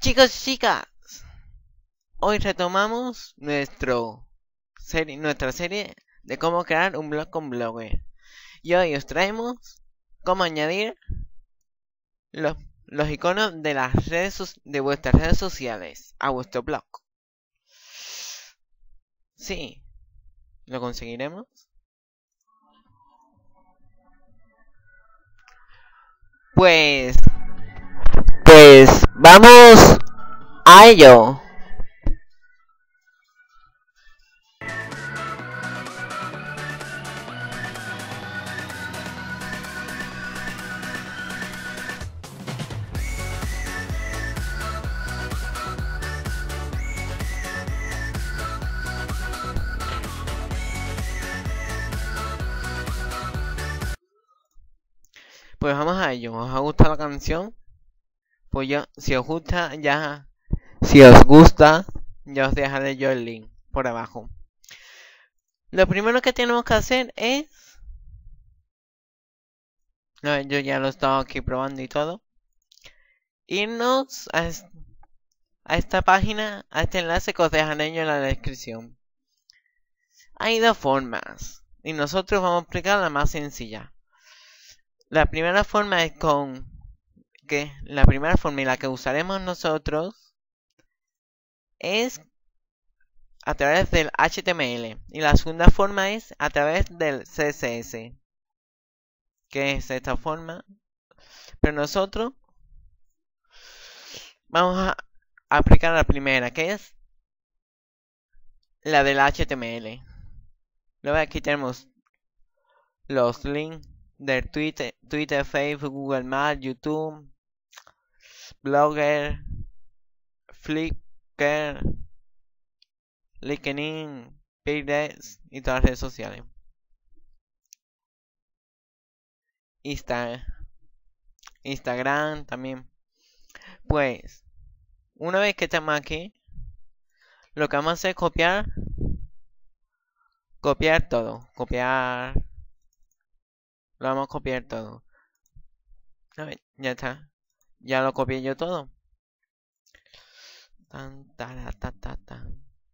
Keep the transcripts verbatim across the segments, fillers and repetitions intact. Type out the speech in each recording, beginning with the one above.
Chicos y chicas, hoy retomamos nuestro serie, nuestra serie de cómo crear un blog con Blogger. Y hoy os traemos cómo añadir los, los iconos de las redes de vuestras redes sociales a vuestro blog. Sí, ¿lo conseguiremos? Pues, pues vamos a ello. Pues vamos a ello. ¿Os ha gustado la canción? Pues yo, si os gusta, ya, si os gusta, ya os dejaré yo el link por abajo. Lo primero que tenemos que hacer es, no, yo ya lo he estado aquí probando y todo, irnos a, a esta página, a este enlace que os dejaré yo en la descripción. Hay dos formas y nosotros vamos a explicar la más sencilla. La primera forma es con que la primera forma y la que usaremos nosotros es a través del H T M L y la segunda forma es a través del C S S, que es esta forma, pero nosotros vamos a aplicar la primera, que es la del H T M L. Luego aquí tenemos los links de Twitter, Twitter, Facebook, Google Maps, YouTube, Blogger, Flickr, LinkedIn, Pinterest y todas las redes sociales. Insta, Instagram también. Pues, una vez que estamos aquí, lo que vamos a hacer es copiar, copiar todo, copiar, lo vamos a copiar todo. A ver, ya está, ya lo copié yo todo. Tan, ta, ta, ta, ta.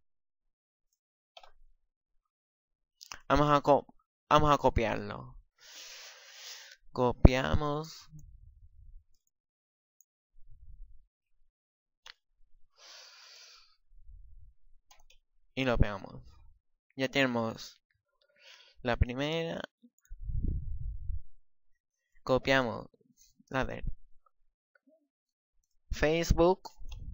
Vamos a co vamos a copiarlo. Copiamos. Y lo pegamos. Ya tenemos la primera. Copiamos la de Facebook.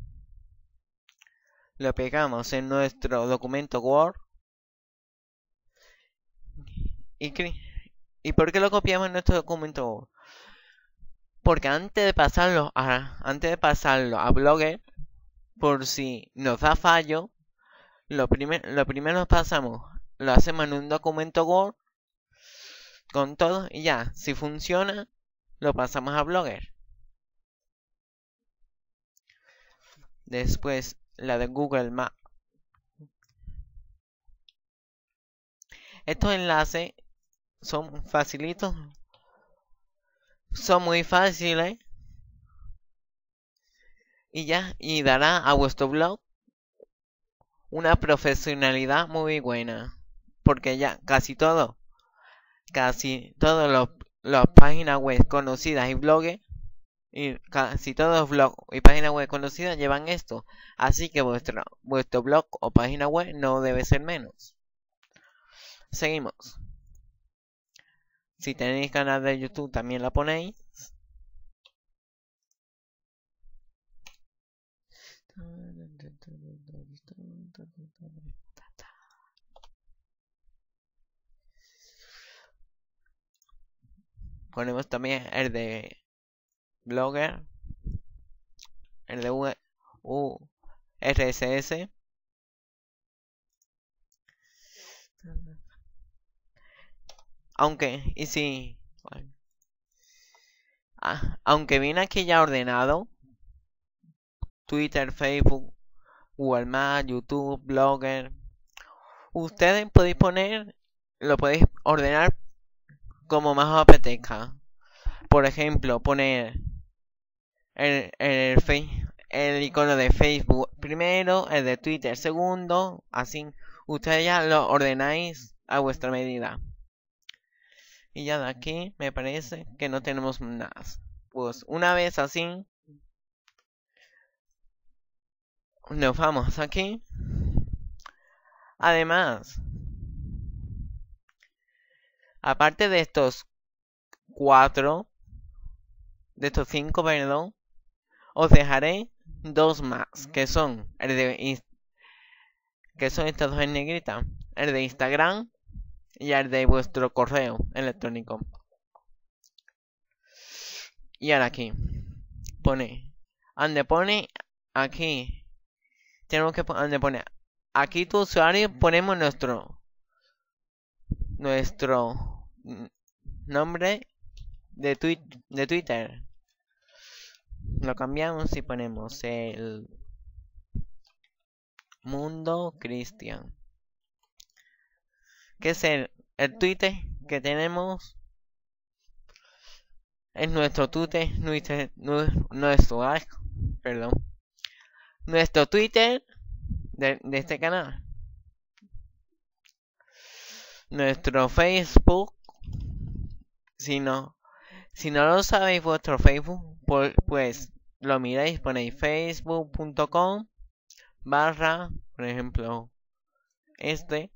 Lo pegamos en nuestro documento Word. ¿Y, ¿Y por qué lo copiamos en nuestro documento Word? Porque antes de pasarlo a, antes de pasarlo a Blogger, por si nos da fallo, lo, primer, lo primero pasamos, lo hacemos en un documento Word con todo y ya, si funciona, lo pasamos a Blogger. Después la de Google Maps. Estos enlaces son facilitos, son muy fáciles y ya, y dará a vuestro blog una profesionalidad muy buena, porque ya casi todo, casi todas las páginas web conocidas y blogs, y casi todos los blogs y páginas web conocidas llevan esto, así que vuestro, vuestro blog o página web no debe ser menos. Seguimos. Si tenéis canal de YouTube también la ponéis. Ponemos también el de Blogger, el de U R S S. Aunque, y si, bueno, ah, aunque viene aquí ya ordenado, Twitter, Facebook, Google Maps, YouTube, Blogger, ustedes podéis poner, lo podéis ordenar como más os apetezca. Por ejemplo, poner el, el, el icono de Facebook primero, el de Twitter segundo, así ustedes ya lo ordenáis a vuestra medida. Y ya de aquí me parece que no tenemos nada. Pues una vez así, nos vamos aquí. Además, aparte de estos cuatro, de estos cinco, perdón, os dejaré dos más, que son el de que son estos dos en negrita, el de Instagram y el de vuestro correo electrónico. Y ahora aquí pone, donde pone aquí, tenemos que donde pone aquí tu usuario, ponemos nuestro nuestro nombre de, twi de Twitter. Lo cambiamos y ponemos el Mundo Cristian, que es el, el Twitter que tenemos. Es nuestro Twitter, nuestro, nuestro, perdón, nuestro Twitter de, de este canal. Nuestro Facebook, si no, si no lo sabéis vuestro Facebook, pues lo miráis, ponéis facebook punto com barra, por ejemplo, este,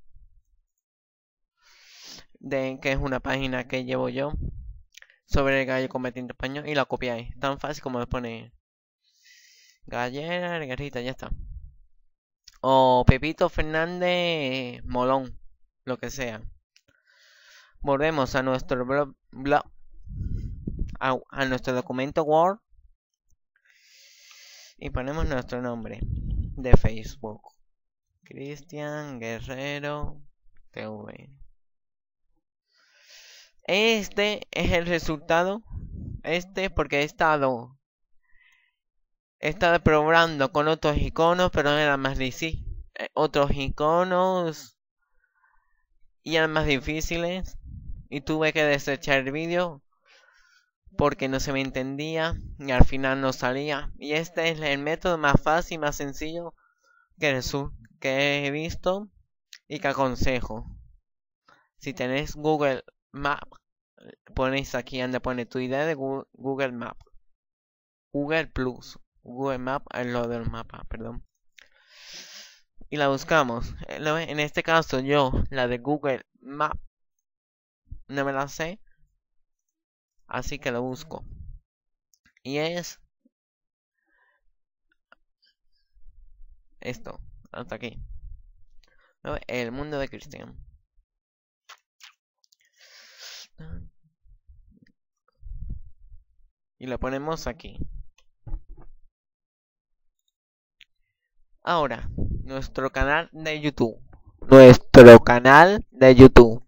de que es una página que llevo yo sobre el gallo combatiente español, y la copiáis, tan fácil como le ponéis Gallera, Garrita, ya está. O Pepito Fernández Molón, lo que sea. Volvemos a nuestro blog, blog a, a nuestro documento Word y ponemos nuestro nombre de Facebook, Cristian Guerrero T V. Este es el resultado. Este porque he estado he estado probando con otros iconos, pero no era más difícil. Otros iconos y eran más difíciles y tuve que desechar el vídeo porque no se me entendía y al final no salía. Y este es el método más fácil y más sencillo que, que he visto y que aconsejo. Si tenéis Google Maps, ponéis aquí donde pone tu idea de Google Maps, Google Plus, Google Maps es lo del mapa, perdón. Y la buscamos. En este caso yo, la de Google Maps, no me la sé, así que lo busco. Y es esto, hasta aquí. El mundo de Cristian. Y lo ponemos aquí. Ahora, nuestro canal de YouTube. Nuestro canal de YouTube.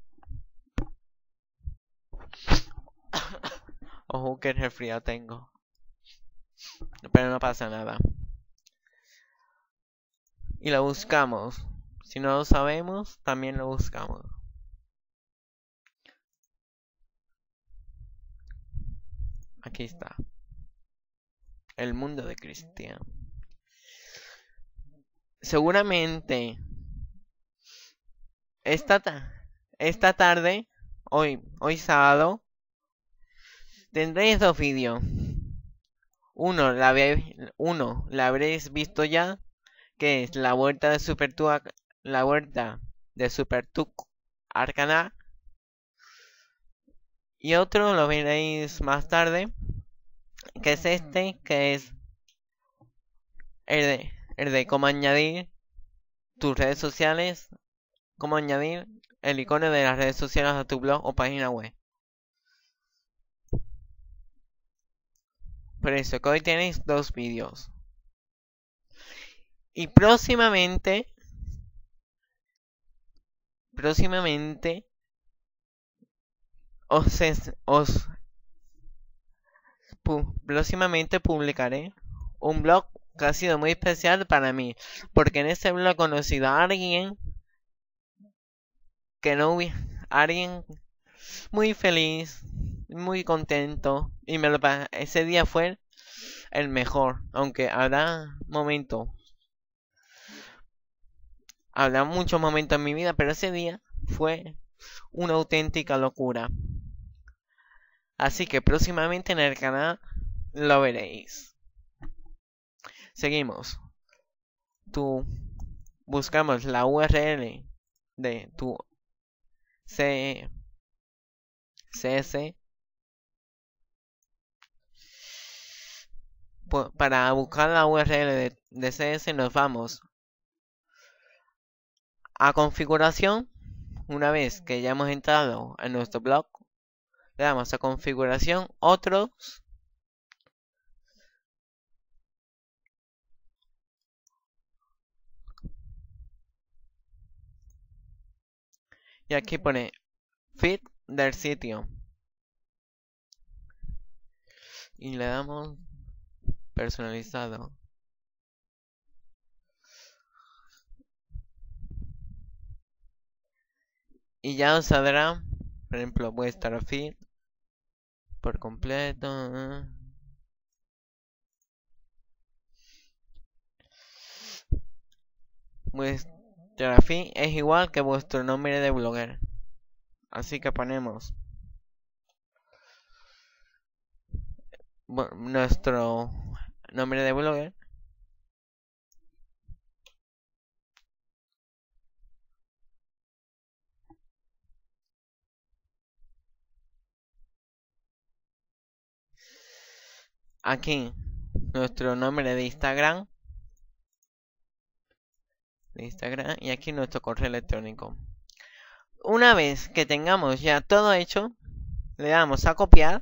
Ojo que resfriado tengo. Pero no pasa nada. Y lo buscamos. Si no lo sabemos, también lo buscamos. Aquí está. El mundo de Cristian. Seguramente esta, ta esta tarde, hoy, hoy sábado, tendréis dos vídeos. Uno la, uno la habréis visto ya, que es la vuelta de Super Tuc, la vuelta de Super Tuc al canal. Y otro lo veréis más tarde, que es este, que es el de, el de cómo añadir tus redes sociales, cómo añadir el icono de las redes sociales a tu blog o página web. Por eso que hoy tenéis dos vídeos. Y próximamente, próximamente, os, os pu, próximamente publicaré un blog que ha sido muy especial para mí, porque en ese blog he conocido a alguien que no hubiera, alguien muy feliz, muy contento, y me lo ese día fue el mejor, aunque habrá momentos, habrá muchos momentos en mi vida, pero ese día fue una auténtica locura. Así que próximamente en el canal lo veréis. Seguimos. Tú buscamos la U R L de tu C S. Para buscar la U R L de, de C S nos vamos a configuración. Una vez que ya hemos entrado en nuestro blog, le damos a configuración, otros, y aquí pone feed del sitio y le damos personalizado. Y ya os saldrá, por ejemplo, vuestra feed por completo. Vuestra feed es igual que vuestro nombre de blogger. Así que ponemos nuestro nombre de blogger. Aquí nuestro nombre de Instagram. De Instagram. Y aquí nuestro correo electrónico. Una vez que tengamos ya todo hecho, le damos a copiar.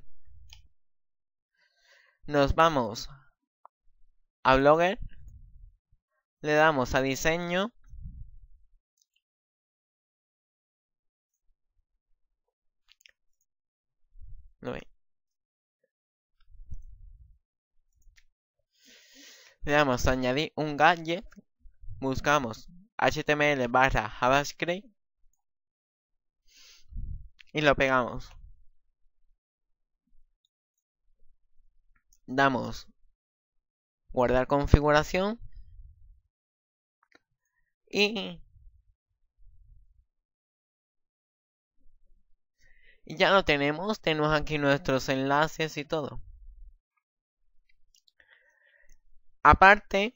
Nos vamos a Blogger. Le damos a diseño. Le damos a añadir un gadget. Buscamos H T M L barra JavaScript. Y lo pegamos. Damos guardar configuración. Y, y ya lo tenemos. Tenemos aquí nuestros enlaces y todo. Aparte,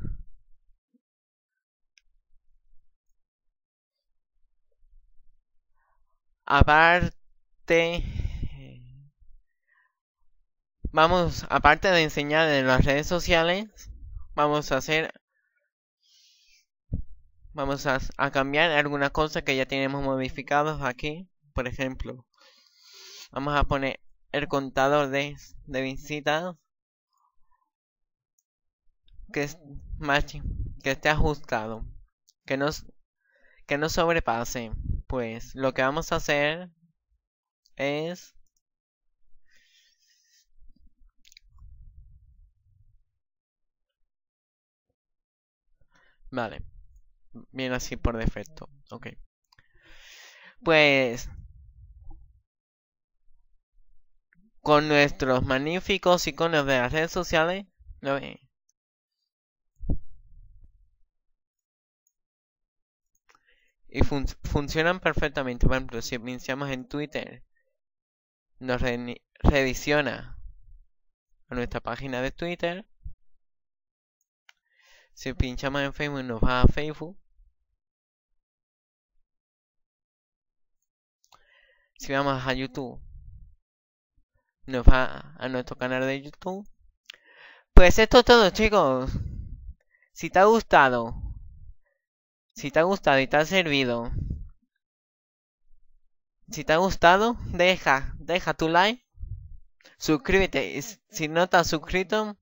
aparte, vamos, aparte de enseñar en las redes sociales, vamos a hacer, vamos a, a cambiar algunas cosas que ya tenemos modificados aquí. Por ejemplo, vamos a poner el contador de, de visitas que es más, que esté ajustado, que no, que no sobrepase. Pues lo que vamos a hacer es vale, viene así por defecto. Ok, pues con nuestros magníficos iconos de las redes sociales, ¿lo ven? Y fun funcionan perfectamente. Por ejemplo, si pinchamos en Twitter, nos re rediciona a nuestra página de Twitter. Si pinchamos en Facebook, nos va a Facebook. Si vamos a YouTube, nos va a nuestro canal de YouTube. Pues esto es todo, chicos. Si te ha gustado, si te ha gustado y te ha servido, si te ha gustado, deja, deja tu like, suscríbete si no te has suscrito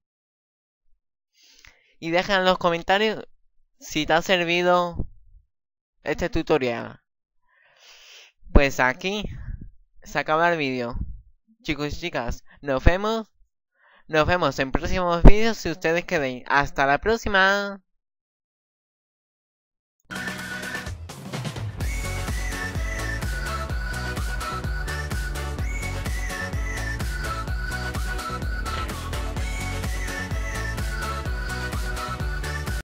y deja en los comentarios si te ha servido este tutorial. Pues aquí se acaba el vídeo. Chicos y chicas, nos vemos. Nos vemos en próximos vídeos si ustedes queréis. Hasta la próxima.